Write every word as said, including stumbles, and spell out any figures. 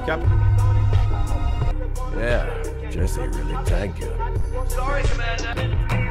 Captain. Yeah, Jesse really tanked you. Sorry, Commander.